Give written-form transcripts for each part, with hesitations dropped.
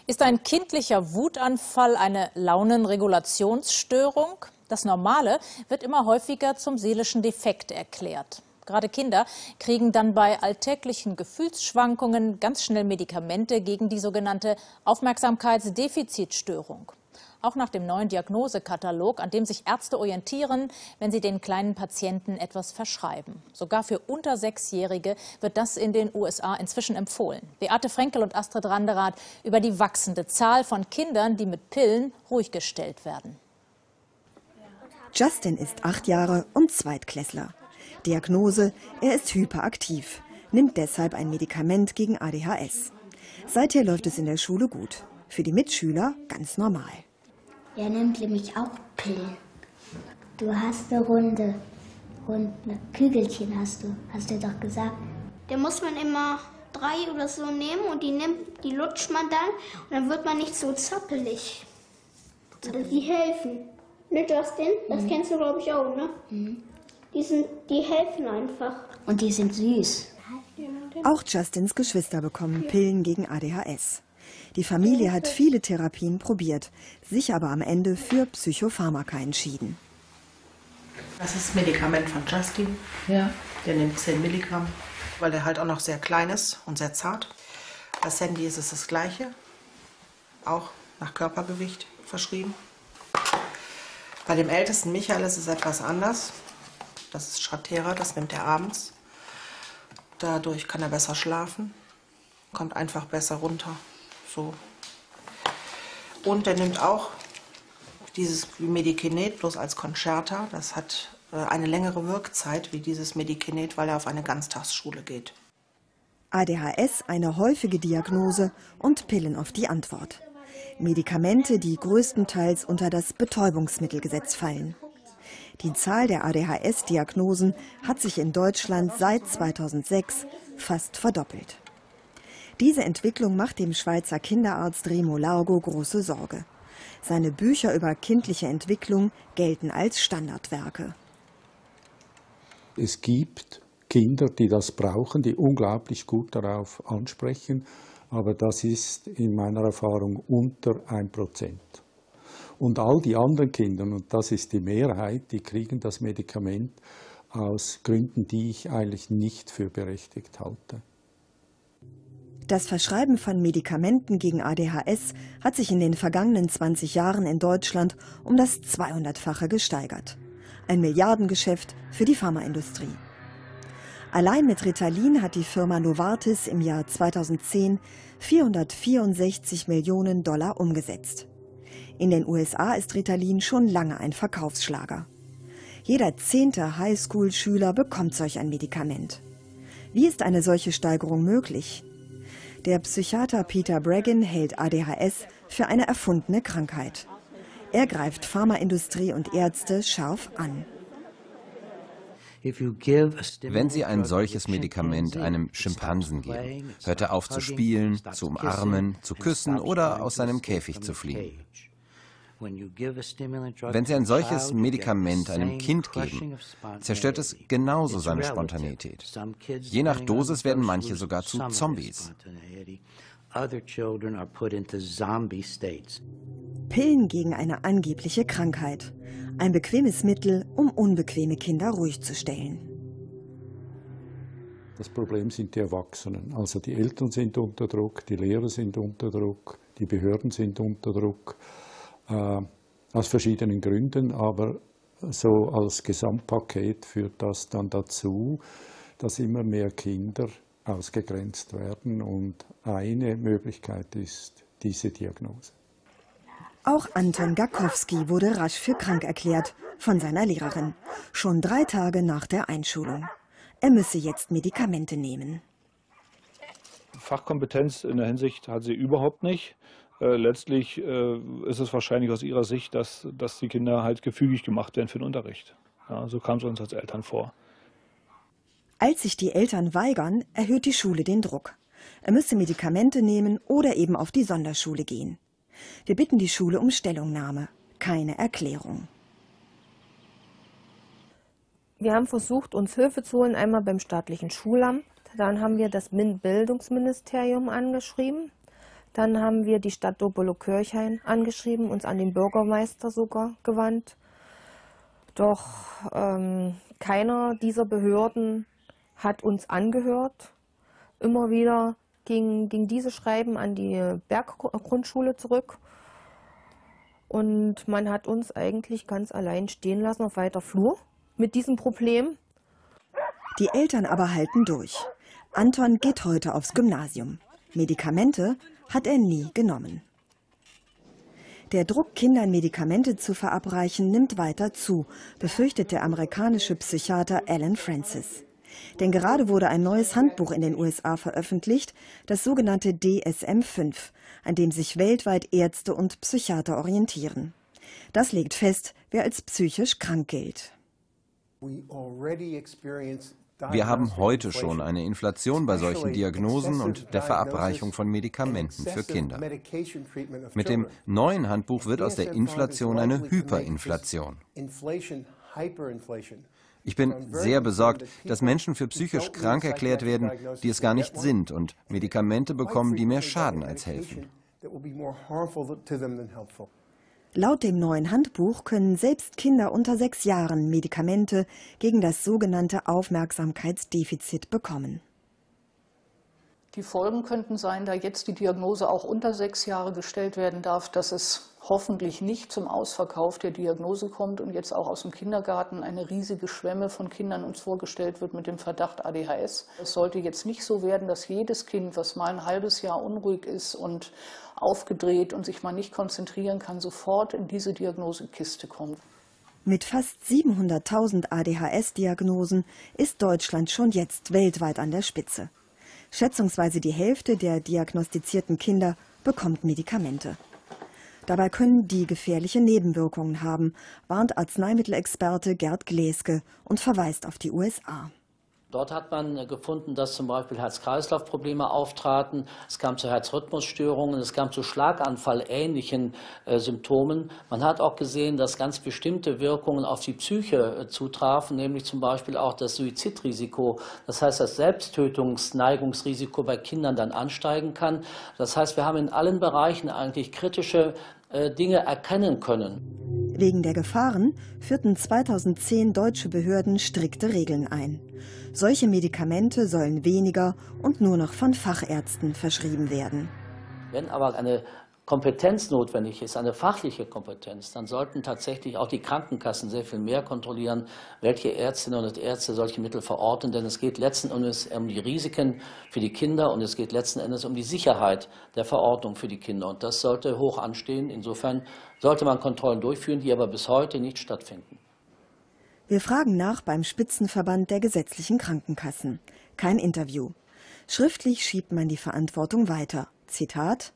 Ist ein kindlicher Wutanfall eine Launenregulationsstörung? Das Normale wird immer häufiger zum seelischen Defekt erklärt. Gerade Kinder kriegen dann bei alltäglichen Gefühlsschwankungen ganz schnell Medikamente gegen die sogenannte Aufmerksamkeitsdefizitstörung. Auch nach dem neuen Diagnosekatalog, an dem sich Ärzte orientieren, wenn sie den kleinen Patienten etwas verschreiben. Sogar für unter 6-Jährige wird das in den USA inzwischen empfohlen. Beate Frenkel und Astrid Randerath über die wachsende Zahl von Kindern, die mit Pillen ruhig gestellt werden. Justin ist 8 Jahre und Zweitklässler. Diagnose: er ist hyperaktiv, nimmt deshalb ein Medikament gegen ADHS. Seither läuft es in der Schule gut. Für die Mitschüler ganz normal. Er nimmt nämlich auch Pillen. Du hast eine Runde und eine Kügelchen hast du doch gesagt. Da muss man immer 3 oder so nehmen und die lutscht man dann und dann wird man nicht so zappelig. Die helfen. Ne, Justin? Das kennst du, glaube ich, auch, ne? Die helfen einfach. Und die sind süß. Auch Justins Geschwister bekommen Pillen gegen ADHS. Die Familie hat viele Therapien probiert, sich aber am Ende für Psychopharmaka entschieden. Das ist das Medikament von Justin. Ja. Der nimmt 10 Milligramm, weil der halt auch noch sehr klein ist und sehr zart. Bei Sandy ist es das Gleiche, auch nach Körpergewicht verschrieben. Bei dem ältesten Michael ist es etwas anders. Das ist Strattera, das nimmt er abends. Dadurch kann er besser schlafen, kommt einfach besser runter. So. Und er nimmt auch dieses Medikinet bloß als Concerta. Das hat eine längere Wirkzeit wie dieses Medikinet, weil er auf eine Ganztagsschule geht. ADHS eine häufige Diagnose und Pillen oft die Antwort. Medikamente, die größtenteils unter das Betäubungsmittelgesetz fallen. Die Zahl der ADHS-Diagnosen hat sich in Deutschland seit 2006 fast verdoppelt. Diese Entwicklung macht dem Schweizer Kinderarzt Remo Largo große Sorge. Seine Bücher über kindliche Entwicklung gelten als Standardwerke. Es gibt Kinder, die das brauchen, die unglaublich gut darauf ansprechen, aber das ist in meiner Erfahrung unter 1%. Und all die anderen Kinder, und das ist die Mehrheit, die kriegen das Medikament aus Gründen, die ich eigentlich nicht für berechtigt halte. Das Verschreiben von Medikamenten gegen ADHS hat sich in den vergangenen 20 Jahren in Deutschland um das 200-fache gesteigert. Ein Milliardengeschäft für die Pharmaindustrie. Allein mit Ritalin hat die Firma Novartis im Jahr 2010 $464 Millionen umgesetzt. In den USA ist Ritalin schon lange ein Verkaufsschlager. Jeder 10. Highschool-Schüler bekommt solch ein Medikament. Wie ist eine solche Steigerung möglich? Der Psychiater Peter Breggin hält ADHS für eine erfundene Krankheit. Er greift Pharmaindustrie und Ärzte scharf an. Wenn Sie ein solches Medikament einem Schimpansen geben, hört er auf zu spielen, zu umarmen, zu küssen oder aus seinem Käfig zu fliehen. Wenn Sie ein solches Medikament einem Kind geben, zerstört es genauso seine Spontanität. Je nach Dosis werden manche sogar zu Zombies. Pillen gegen eine angebliche Krankheit. Ein bequemes Mittel, um unbequeme Kinder ruhig zu stellen. Das Problem sind die Erwachsenen. Also die Eltern sind unter Druck, die Lehrer sind unter Druck, die Behörden sind unter Druck. Aus verschiedenen Gründen, aber so als Gesamtpaket führt das dann dazu, dass immer mehr Kinder ausgegrenzt werden und eine Möglichkeit ist diese Diagnose. Auch Anton Gakowski wurde rasch für krank erklärt von seiner Lehrerin, schon 3 Tage nach der Einschulung. Er müsse jetzt Medikamente nehmen. Fachkompetenz in der Hinsicht hat sie überhaupt nicht. Letztlich ist es wahrscheinlich aus ihrer Sicht, dass die Kinder halt gefügig gemacht werden für den Unterricht. Ja, so kam es uns als Eltern vor. Als sich die Eltern weigern, erhöht die Schule den Druck. Er müsse Medikamente nehmen oder eben auf die Sonderschule gehen. Wir bitten die Schule um Stellungnahme, keine Erklärung. Wir haben versucht, uns Hilfe zu holen, einmal beim staatlichen Schulamt. Dann haben wir das Bildungsministerium angeschrieben. Dann haben wir die Stadt Dobolo-Kirchhain angeschrieben, uns an den Bürgermeister sogar gewandt. Doch keiner dieser Behörden hat uns angehört. Immer wieder ging diese Schreiben an die Berggrundschule zurück. Und man hat uns eigentlich ganz allein stehen lassen auf weiter Flur mit diesem Problem. Die Eltern aber halten durch. Anton geht heute aufs Gymnasium. Medikamente hat er nie genommen. Der Druck, Kindern Medikamente zu verabreichen, nimmt weiter zu, befürchtet der amerikanische Psychiater Alan Francis. Denn gerade wurde ein neues Handbuch in den USA veröffentlicht, das sogenannte DSM-5, an dem sich weltweit Ärzte und Psychiater orientieren. Das legt fest, wer als psychisch krank gilt. Wir haben heute schon eine Inflation bei solchen Diagnosen und der Verabreichung von Medikamenten für Kinder. Mit dem neuen Handbuch wird aus der Inflation eine Hyperinflation. Ich bin sehr besorgt, dass Menschen für psychisch krank erklärt werden, die es gar nicht sind, und Medikamente bekommen, die mehr schaden als helfen. Laut dem neuen Handbuch können selbst Kinder unter 6 Jahren Medikamente gegen das sogenannte Aufmerksamkeitsdefizit bekommen. Die Folgen könnten sein, da jetzt die Diagnose auch unter 6 Jahre gestellt werden darf, dass es hoffentlich nicht zum Ausverkauf der Diagnose kommt und jetzt auch aus dem Kindergarten eine riesige Schwemme von Kindern uns vorgestellt wird mit dem Verdacht ADHS. Es sollte jetzt nicht so werden, dass jedes Kind, was mal ein halbes Jahr unruhig ist und aufgedreht und sich mal nicht konzentrieren kann, sofort in diese Diagnosekiste kommt. Mit fast 700.000 ADHS-Diagnosen ist Deutschland schon jetzt weltweit an der Spitze. Schätzungsweise die Hälfte der diagnostizierten Kinder bekommt Medikamente. Dabei können die gefährliche Nebenwirkungen haben, warnt Arzneimittelexperte Gerd Gleske und verweist auf die USA. Dort hat man gefunden, dass zum Beispiel Herz-Kreislauf-Probleme auftraten, es kam zu Herzrhythmusstörungen, es kam zu Schlaganfall-ähnlichen Symptomen. Man hat auch gesehen, dass ganz bestimmte Wirkungen auf die Psyche zutrafen, nämlich zum Beispiel auch das Suizidrisiko, das heißt das Selbsttötungsneigungsrisiko bei Kindern dann ansteigen kann. Das heißt, wir haben in allen Bereichen eigentlich kritische Dinge erkennen können. Wegen der Gefahren führten 2010 deutsche Behörden strikte Regeln ein. Solche Medikamente sollen weniger und nur noch von Fachärzten verschrieben werden. Wenn aber eine Kompetenz notwendig ist, eine fachliche Kompetenz, dann sollten tatsächlich auch die Krankenkassen sehr viel mehr kontrollieren, welche Ärztinnen und Ärzte solche Mittel verorten. Denn es geht letzten Endes um die Risiken für die Kinder und es geht letzten Endes um die Sicherheit der Verordnung für die Kinder. Und das sollte hoch anstehen. Insofern sollte man Kontrollen durchführen, die aber bis heute nicht stattfinden. Wir fragen nach beim Spitzenverband der gesetzlichen Krankenkassen. Kein Interview. Schriftlich schiebt man die Verantwortung weiter. Zitat: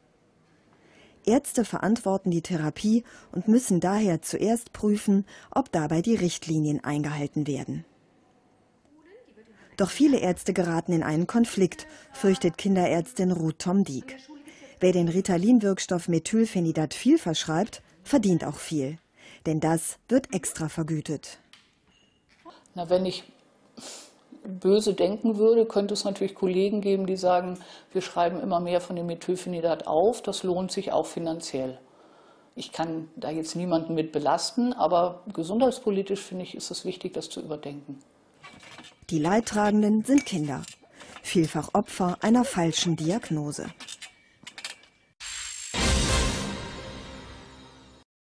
Ärzte verantworten die Therapie und müssen daher zuerst prüfen, ob dabei die Richtlinien eingehalten werden. Doch viele Ärzte geraten in einen Konflikt, fürchtet Kinderärztin Ruth Tom-Dieck. Wer den Ritalin-Wirkstoff Methylphenidat viel verschreibt, verdient auch viel. Denn das wird extra vergütet. Na, wenn ich böse denken würde, könnte es natürlich Kollegen geben, die sagen, wir schreiben immer mehr von dem Methylphenidat auf, das lohnt sich auch finanziell. Ich kann da jetzt niemanden mit belasten, aber gesundheitspolitisch finde ich, ist es wichtig, das zu überdenken. Die Leidtragenden sind Kinder, vielfach Opfer einer falschen Diagnose.